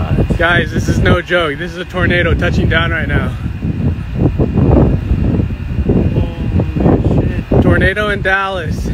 God. Guys, this is no joke. This is a tornado touching down right now. Holy shit. Tornado in Dallas.